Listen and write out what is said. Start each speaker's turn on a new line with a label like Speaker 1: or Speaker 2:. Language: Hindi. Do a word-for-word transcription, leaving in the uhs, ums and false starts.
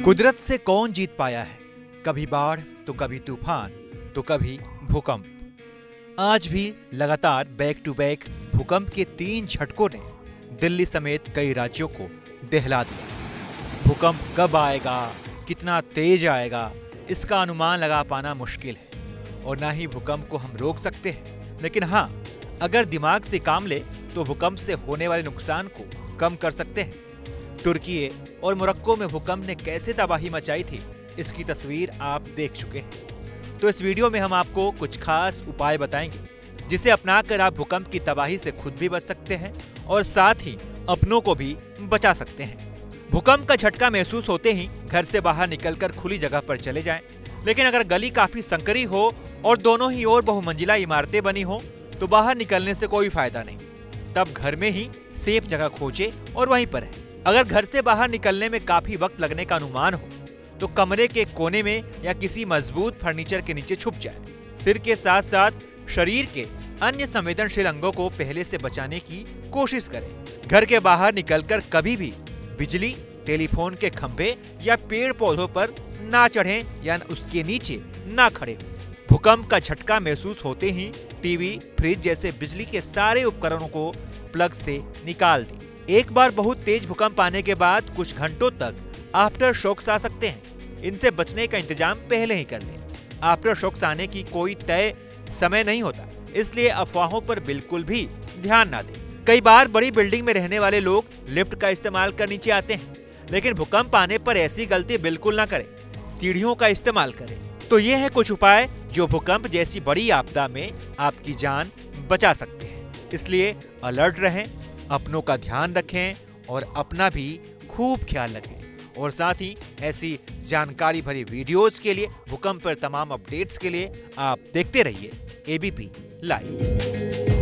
Speaker 1: कुदरत से कौन जीत पाया है? कभी बाढ़ तो कभी तूफान तो कभी भूकंप। आज भी लगातार बैक टू बैक भूकंप के तीन झटकों ने दिल्ली समेत कई राज्यों को दहला दिया। भूकंप कब आएगा, कितना तेज आएगा, इसका अनुमान लगा पाना मुश्किल है और ना ही भूकंप को हम रोक सकते हैं। लेकिन हाँ, अगर दिमाग से काम ले तो भूकंप से होने वाले नुकसान को कम कर सकते हैं। तुर्की और मोरक्को में भूकंप ने कैसे तबाही मचाई थी, इसकी तस्वीर आप देख चुके हैं। तो इस वीडियो में हम आपको कुछ खास उपाय बताएंगे जिसे अपनाकर आप भूकंप की तबाही से खुद भी बच सकते हैं और साथ ही अपनों को भी बचा सकते हैं। भूकंप का झटका महसूस होते ही घर से बाहर निकलकर खुली जगह पर चले जाएं। लेकिन अगर गली काफी संकरी हो और दोनों ही ओर बहुमंजिला इमारतें बनी हो तो बाहर निकलने से कोई फायदा नहीं। तब घर में ही सेफ जगह खोजे और वहीं पर है। अगर घर से बाहर निकलने में काफी वक्त लगने का अनुमान हो तो कमरे के कोने में या किसी मजबूत फर्नीचर के नीचे छुप जाए। सिर के साथ साथ शरीर के अन्य संवेदनशील अंगों को पहले से बचाने की कोशिश करें। घर के बाहर निकलकर कभी भी बिजली, टेलीफोन के खंभे या पेड़ पौधों पर ना चढ़ें या उसके नीचे ना खड़े हों। भूकंप का झटका महसूस होते ही टीवी, फ्रिज जैसे बिजली के सारे उपकरणों को प्लग से निकाल दें। एक बार बहुत तेज भूकंप आने के बाद कुछ घंटों तक आफ्टर शॉक्स आ सकते हैं। इनसे बचने का इंतजाम पहले ही कर लें। आफ्टर शॉक्स आने की कोई तय समय नहीं होता, इसलिए अफवाहों पर बिल्कुल भी ध्यान ना दें। कई बार बड़ी बिल्डिंग में रहने वाले लोग लिफ्ट का इस्तेमाल कर नीचे आते हैं, लेकिन भूकंप आने पर ऐसी गलती बिल्कुल ना करें। सीढ़ियों का इस्तेमाल करें। तो ये है कुछ उपाय जो भूकंप जैसी बड़ी आपदा में आपकी जान बचा सकते हैं। इसलिए अलर्ट रहें, अपनों का ध्यान रखें और अपना भी खूब ख्याल रखें। और साथ ही ऐसी जानकारी भरी वीडियोस के लिए, भूकंप पर तमाम अपडेट्स के लिए आप देखते रहिए एबीपी लाइव।